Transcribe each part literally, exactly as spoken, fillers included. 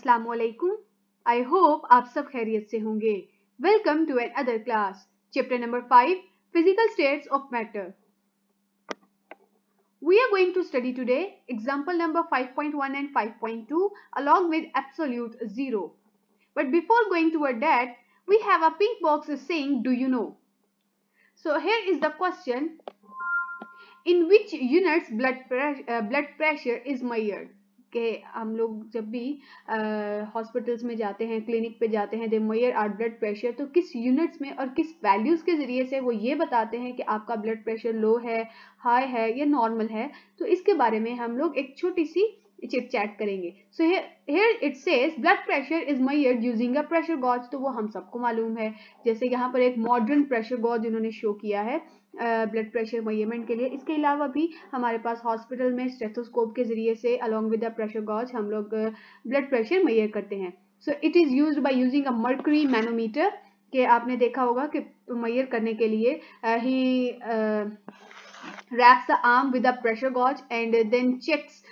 अस्सलाम वालेकुम। I hope आप सब खैरियत से होंगे। Welcome to another class, chapter number five, physical states of matter. We are going to study today example number five point one and five point two along with absolute zero. But before going toward that, we have a pink box saying, do you know? So here is the question, in which units blood pressure, uh, blood pressure is measured? कि हम लोग जब भी hospitals uh, में जाते हैं, clinic पे जाते हैं, they measure our blood pressure, तो किस यूनिट्स में और किस वैल्यूज़ के ज़रिए से वो ये बताते हैं कि आपका ब्लड प्रेशर लो है, हाई है या नॉर्मल है। तो इसके बारे में हम लोग एक छोटी सी चिट चैट करेंगे। So here it says blood pressure is measured using a pressure gauge, तो वो हम सबको मालूम है। जैसे यहाँ पर एक मॉडर्न प्रेशर गॉज उन्होंने शो किया है ब्लड प्रेशर मेजरमेंट के लिए। इसके अलावा भी हमारे पास हॉस्पिटल में स्टेथोस्कोप के जरिए से along with the pressure gauge हम लोग ब्लड प्रेशर मेजर करते हैं। So it is used by using a mercury manometer, कि आपने देखा होगा कि मेजर करने के लिए he wraps the arm with the pressure gauge and then checks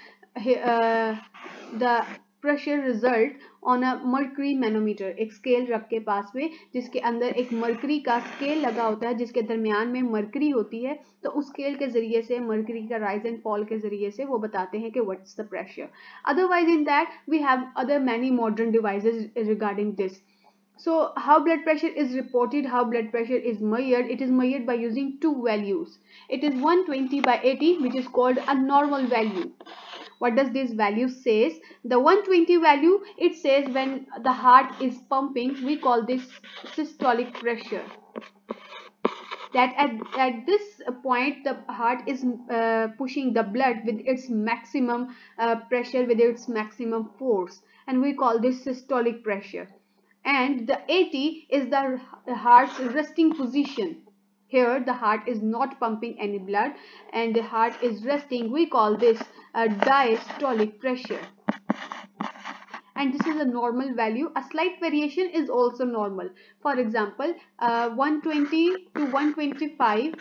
the pressure result on a mercury manometer. एक स्केल रख के पास में जिसके अंदर एक मर्करी का स्केल लगा होता है, जिसके दरमियान में मर्करी होती है, तो उस स्केल के जरिए से मर्करी का राइज एंड फॉल के जरिए से वो बताते हैं कि what's the pressure. Otherwise in that we have other many modern devices regarding this. So how blood pressure is reported, how blood pressure is measured? It is measured by using two values. It is one twenty by eighty, which is called a normal value. What does this value says? The one twenty value, it says when the heart is pumping, we call this systolic pressure. That at, at this point the heart is uh, pushing the blood with its maximum uh, pressure, with its maximum force, and we call this systolic pressure. And the eighty is the heart's resting position. Here the heart is not pumping any blood and the heart is resting. We call this a diastolic pressure. And this is a normal value. A slight variation is also normal. For example, uh, one twenty to one twenty-five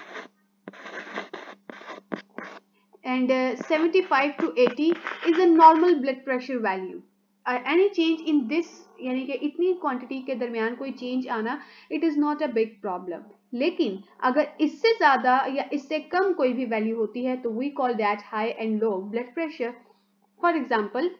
and uh, seventy-five to eighty is a normal blood pressure value. Uh, any change in this, यानी कि इतनी quantity के दरमियान कोई change आना, it is not a big problem. लेकिन अगर इससे ज़्यादा या इससे कम कोई भी वैल्यू होती है तो we call that high and low blood pressure. For example,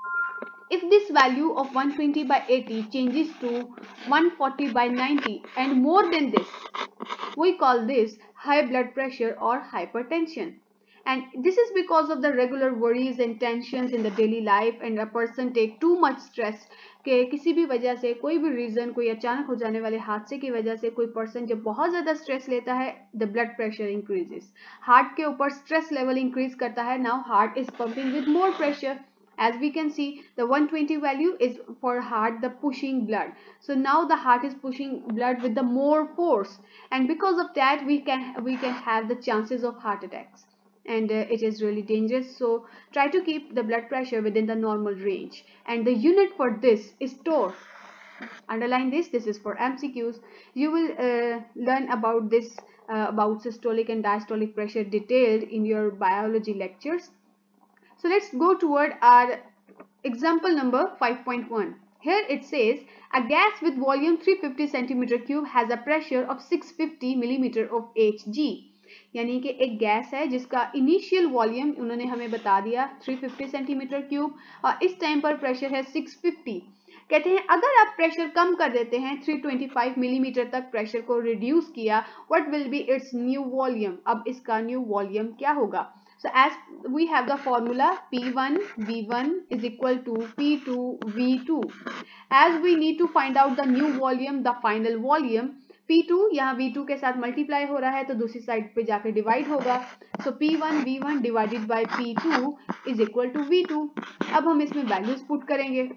if this value of one twenty by eighty changes to one forty by ninety and more than this, we call this high blood pressure or hypertension. And this is because of the regular worries and tensions in the daily life, and a person take too much stress कि किसी भी वजह से, कोई भी reason, कोई अचानक हो जाने वाले हादसे की वजह से कोई पर्सन जब बहुत ज़्यादा स्ट्रेस लेता है, the blood pressure increases. Heart के ऊपर स्ट्रेस लेवल इंक्रीज करता है। Now heart is pumping with more pressure. As we can see, the one twenty value is for heart, the pushing blood. So now the heart is pushing blood with the more force, and because of that we can we can have the chances of heart attacks, and uh, it is really dangerous. So try to keep the blood pressure within the normal range, and the unit for this is torr. Underline this. This is for M C Qs. You will uh, learn about this uh, about systolic and diastolic pressure detailed in your biology lectures. So let's go toward our example number five point one. Here it says a gas with volume three hundred fifty centimeter cube has a pressure of six hundred fifty millimeter of Hg. यानी कि एक gas है जिसका initial volume उन्होंने हमें बता दिया तीन सौ पचास सेंटीमीटर क्यूब, और इस टाइम पर प्रेशर है छह सौ पचास। कहते हैं अगर आप प्रेशर कम कर देते हैं, तीन सौ पच्चीस मिलीमीटर तक प्रेशर को रिड्यूस किया, what will be its new volume? अब इसका न्यू वॉल्यूम क्या होगा? So as we have the formula P one V one is equal to P two V two. As we need to find out the new volume, the final volume, P two यहाँ V two के साथ multiply हो रहा है तो दूसरी side पे जाकर डिवाइड होगा. So P one V one divided by P two is equal to V two. अब हम इसमें वैल्यूज पुट करेंगे.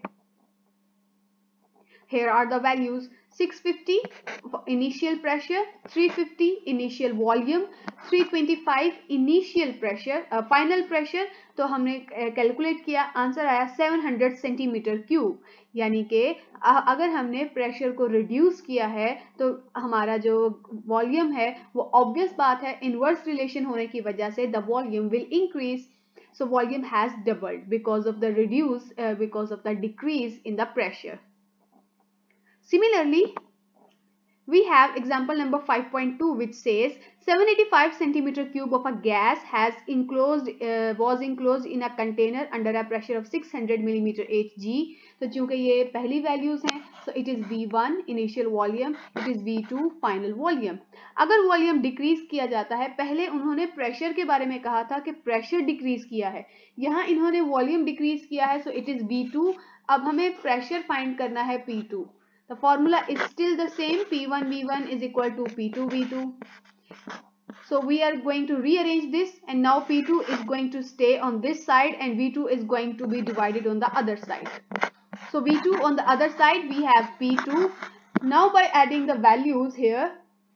Here are the values. six hundred fifty initial pressure, three hundred fifty initial volume, three hundred twenty-five initial pressure, uh, final pressure. तो हमने calculate uh, किया, answer आया सात सौ सेंटीमीटर क्यूब. यानी कि अगर हमने प्रेशर को रिड्यूस किया है तो हमारा जो वॉल्यूम है वो ऑब्वियस बात है, इनवर्स रिलेशन होने की वजह से the volume will increase. So volume has doubled because of the reduce, uh, because of the decrease in the pressure. Similarly, we have example number five point two, which says seven hundred eighty-five centimeter cube of a gas has enclosed uh, was enclosed in a container under a pressure of six hundred millimeter Hg. तो चूंकि ये पहली values हैं, so it is V one initial volume, it is V two final volume. अगर volume decrease किया जाता है, पहले उन्होंने प्रेशर के बारे में कहा था कि प्रेशर डिक्रीज किया है, यहाँ इन्होंने वॉल्यूम डिक्रीज किया है, so it is V two. अब हमें प्रेशर फाइंड करना है P two. The formula is still the same, P one V one is equal to P two V two. So we are going to rearrange this, and now P two is going to stay on this side and V two is going to be divided on the other side. So V two on the other side, we have P two. Now by adding the values here,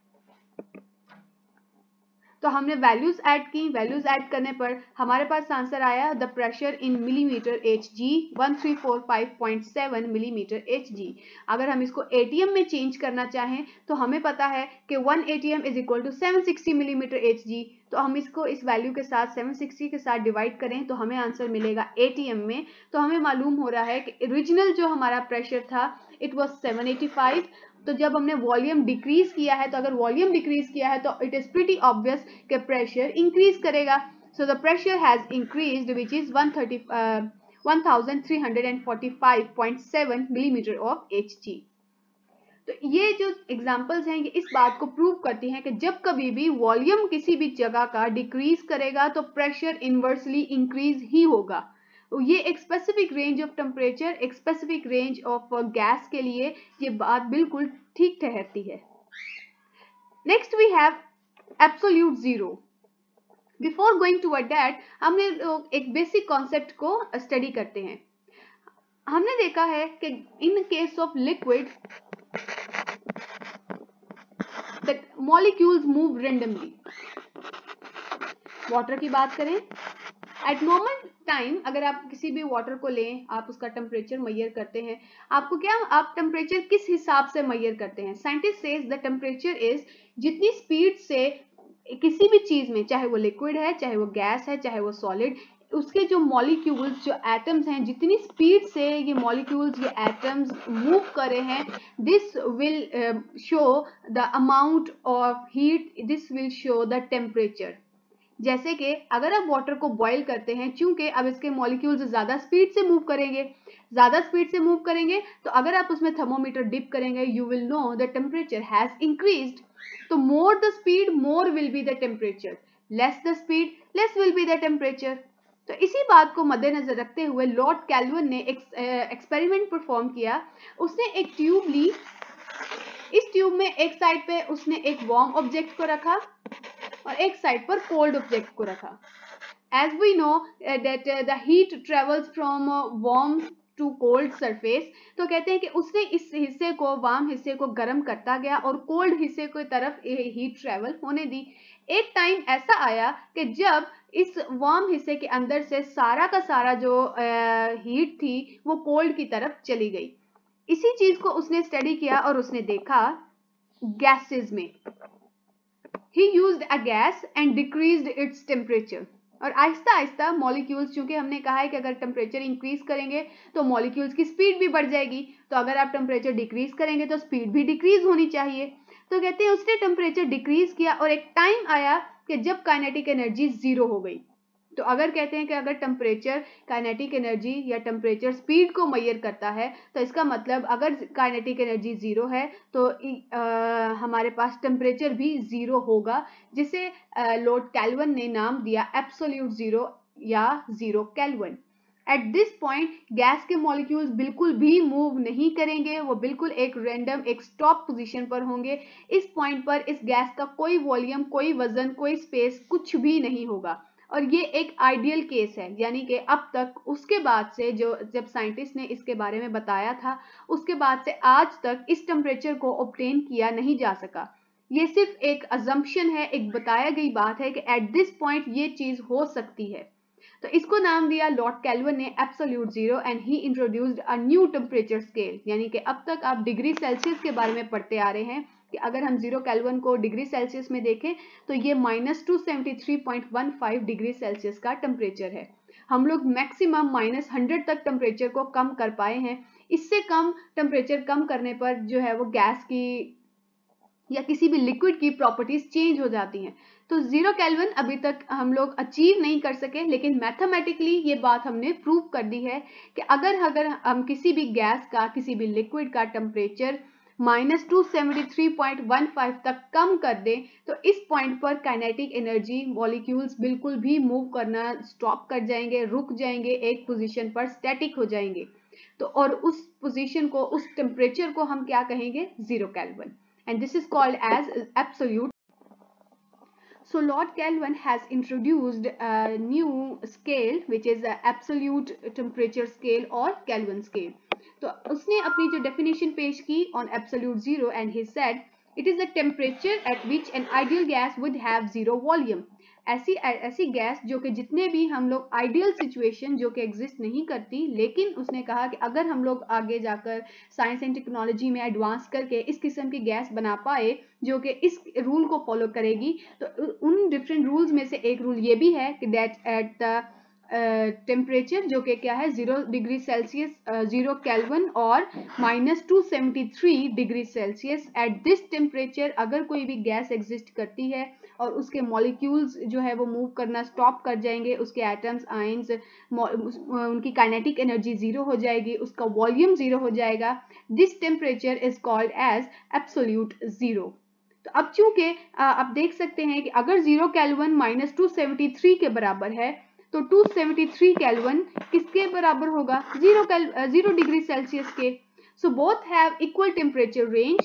तो हमने values add की, values add करने पर हमारे पास answer आया the pressure in millimeter H G one three four five point seven millimeter H G. अगर हम इसको एटीएम में चेंज करना चाहें तो हमें पता है कि one ATM is equal to seven sixty millimeter H G. तो हम इसको इस वैल्यू के साथ सेवन सिक्सटी के साथ डिवाइड करें तो हमें आंसर मिलेगा एटीएम में. तो हमें मालूम हो रहा है कि ओरिजिनल जो हमारा प्रेशर था it was seven eighty five. तो जब हमने वॉल्यूम डिक्रीज किया है, तो अगर वॉल्यूम डिक्रीज किया है तो इट इज प्रीटी ऑब्वियस कि प्रेशर इंक्रीज करेगा. So the pressure has increased which is one thirty one thousand three hundred forty five point seven millimeter of HG. तो ये जो एग्जांपल्स हैं ये इस बात को प्रूव करती हैं कि जब कभी भी वॉल्यूम किसी भी जगह का डिक्रीज करेगा तो प्रेशर इनवर्सली इंक्रीज ही होगा. ये एक स्पेसिफिक रेंज ऑफ टेम्परेचर, एक स्पेसिफिक रेंज ऑफ गैस के लिए ये बात बिल्कुल ठीक ठहरती है. Next we have absolute zero. Before going to that हमने लोग एक बेसिक कॉन्सेप्ट को स्टडी करते हैं. हमने देखा है कि in case of liquid the molecules move randomly. Water की बात करें, एट नॉर्मल टाइम अगर आप किसी भी वाटर को लें, आप उसका टेम्परेचर मेजर करते हैं, आपको क्या आप टेम्परेचर किस हिसाब से मेजर करते हैं? Scientist says the temperature is जितनी स्पीड से किसी भी चीज में, चाहे वो लिक्विड है, चाहे वो गैस है, चाहे वो सॉलिड, उसके जो मॉलिक्यूल्स जो एटम्स हैं जितनी स्पीड से ये मॉलिक्यूल्स ये एटम्स मूव कर रहे हैं, this will show the amount of heat, this will show the temperature. जैसे कि अगर आप वाटर को बॉईल करते हैं, चूंकि अब इसके मॉलिक्यूल्स ज्यादा स्पीड से मूव करेंगे, ज्यादा स्पीड से मूव करेंगे तो अगर आप उसमें थर्मोमीटर डिप करेंगे you will know the temperature has increased. तो more the speed more will be the temperature, less the speed less will be the temperature. तो इसी बात को मद्देनजर रखते हुए लॉर्ड कैल्विन ने एक एक्सपेरिमेंट परफॉर्म किया. उसने एक ट्यूब ली, इस ट्यूब में एक साइड पे उसने एक वार्म ऑब्जेक्ट को रखा और एक साइड पर कोल्ड ऑब्जेक्ट को रखा. As we know uh, that uh, the heat travels from uh, warm to cold surface, तो कहते हैं कि उसने इस हिस्से को, वार्म हिस्से को गर्म करता गया और कोल्ड हिस्से को तरफ हीट ट्रेवल होने दी. एक टाइम ऐसा आया कि जब इस वार्म हिस्से के अंदर से सारा का सारा जो हीट uh, थी वो कोल्ड की तरफ चली गई. इसी चीज को उसने स्टडी किया और उसने देखा गैसेस में. He used a gas and decreased its temperature. और आहिस्ता आहिस्ता मॉलिक्यूल्स, चूंकि हमने कहा है कि अगर टेम्परेचर इंक्रीज करेंगे तो मॉलिक्यूल्स की स्पीड भी बढ़ जाएगी, तो अगर आप टेम्परेचर डिक्रीज करेंगे तो स्पीड भी डिक्रीज होनी चाहिए. तो कहते हैं उसने टेम्परेचर डिक्रीज किया और एक टाइम आया कि जब काइनेटिक एनर्जी जीरो हो गई. तो अगर कहते हैं कि अगर टेम्परेचर काइनेटिक एनर्जी या टेम्परेचर स्पीड को मेजर करता है तो इसका मतलब अगर काइनेटिक एनर्जी जीरो है तो आ, हमारे पास टेम्परेचर भी जीरो होगा, जिसे लॉर्ड कैल्विन ने नाम दिया एब्सोल्यूट जीरो या zero kelvin. At this point gas के मॉलिक्यूल्स बिल्कुल भी मूव नहीं करेंगे, वो बिल्कुल एक रैंडम एक स्टॉप पोजीशन पर होंगे. इस पॉइंट पर इस गैस का कोई वॉल्यूम, कोई वजन, कोई स्पेस, कुछ भी नहीं होगा. और ये एक आइडियल केस है, यानी कि अब तक उसके बाद से जो जब साइंटिस्ट ने इसके बारे में बताया था उसके बाद से आज तक इस टेम्परेचर को ऑब्टेन किया नहीं जा सका. ये सिर्फ एक अजम्पशन है, एक बताया गई बात है कि एट दिस पॉइंट ये चीज हो सकती है. तो इसको नाम दिया लॉर्ड कैल्विन ने absolute zero and he introduced a new temperature scale. यानी कि अब तक आप डिग्री सेल्सियस के बारे में पढ़ते आ रहे हैं कि अगर हम जीरो केल्विन को डिग्री सेल्सियस में देखें तो ये minus two seventy three point one five degree Celsius का टेम्परेचर है. हम लोग मैक्सिमम माइनस हंड्रेड तक टेम्परेचर को कम कर पाए हैं। इससे कम टेम्परेचर कम करने पर जो है वो गैस की या किसी भी लिक्विड की प्रॉपर्टीज चेंज हो जाती हैं। तो जीरो केल्विन अभी तक हम लोग अचीव नहीं कर सके, लेकिन मैथमेटिकली ये बात हमने प्रूव कर दी है कि अगर अगर हम किसी भी गैस का, किसी भी लिक्विड का temperature minus two seventy three point one five तक कम कर दें तो इस पॉइंट पर काइनेटिक एनर्जी मॉलिक्यूल्स बिल्कुल भी मूव करना स्टॉप कर जाएंगे, रुक जाएंगे, एक पोजीशन पर स्टैटिक हो जाएंगे। तो और उस पोजीशन को, उस टेम्परेचर को हम क्या कहेंगे? Zero kelvin, and this is called as absolute. So Lord Kelvin has introduced a new scale which is a absolute temperature scale or Kelvin scale. तो उसने अपनी जो definition पेश की on absolute zero and he said it is the temperature at which an ideal gas would have zero volume. ऐसी ऐसी gas जो कि जितने भी हम लोग आइडियल सिचुएशन जो कि एग्जिस्ट नहीं करती, लेकिन उसने कहा कि अगर हम लोग आगे जाकर साइंस एंड टेक्नोलॉजी में एडवांस करके इस किस्म की गैस बना पाए जो कि इस रूल को फॉलो करेगी, तो उन डिफरेंट रूल्स में से एक रूल ये भी है कि दैट एट द टेम्परेचर जो कि क्या है zero degree Celsius, zero kelvin और minus two seventy three degree Celsius, at this temperature अगर कोई भी गैस एग्जिस्ट करती है और उसके मॉलिक्यूल्स जो है वो मूव करना स्टॉप कर जाएंगे, उसके एटम्स, आयंस, उनकी काइनेटिक एनर्जी जीरो हो जाएगी, उसका वॉल्यूम जीरो हो जाएगा, this temperature is called as absolute zero. तो अब चूंकि आप देख सकते हैं कि अगर zero kelvin minus two seventy three के बराबर है तो टू सेवेंटी थ्री केल्विन किसके बराबर होगा? जीरो जीरो डिग्री सेल्सियस के। So both have equal temperature range,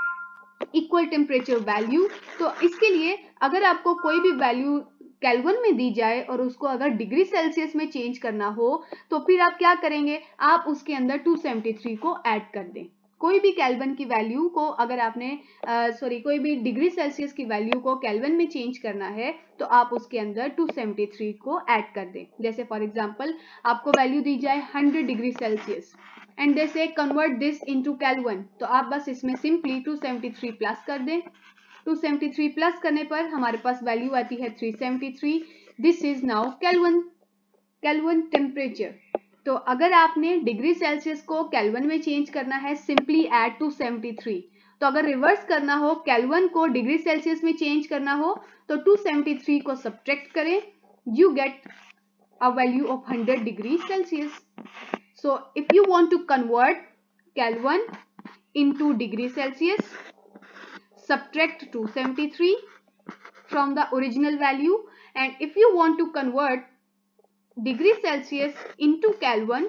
equal temperature value. तो इसके लिए अगर आपको कोई भी वैल्यू केल्विन में दी जाए और उसको अगर डिग्री सेल्सियस में चेंज करना हो तो फिर आप क्या करेंगे? आप उसके अंदर टू सेवेंटी थ्री को ऐड कर दें। कोई भी केल्विन की वैल्यू को अगर आपने सॉरी कोई भी डिग्री सेल्सियस की वैल्यू को केल्विन में चेंज करना है तो आप उसके अंदर टू सेवेंटी थ्री को ऐड कर दें। जैसे फॉर एग्जांपल आपको वैल्यू दी जाए hundred degree Celsius and they say convert this into kelvin, तो आप बस इसमें simply two seventy three plus कर दें। टू सेवेंटी थ्री प्लस करने पर हमारे पास वैल्यू आती है three seventy three. This is now kelvin, kelvin temperature. तो अगर आपने डिग्री सेल्सियस को केल्विन में चेंज करना है, simply add two seventy three. तो अगर रिवर्स करना हो, केल्विन को डिग्री सेल्सियस में चेंज करना हो तो टू सेवेंटी थ्री को सब्ट्रैक्ट करें, you get a value of hundred degree Celsius. So if you want to convert Kelvin into degree Celsius, subtract two seventy-three from the original value, and if you want to convert degree Celsius into Kelvin,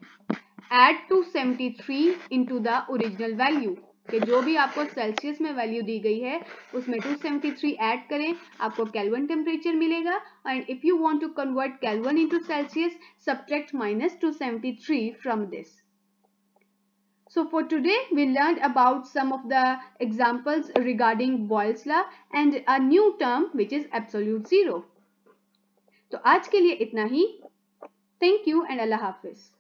add two seventy-three into the original value. कि जो भी आपको Celsius में value दी गई है उसमें to seventy three add करें, आपको केल्विन टेम्परेचर मिलेगा। And if you want to convert kelvin into Celsius, subtract minus two seventy three from this. So for today we learned about some of the examples regarding Boyle's law and a new term which is absolute zero. तो आज के लिए इतना ही। Thank you and Allah Hafiz.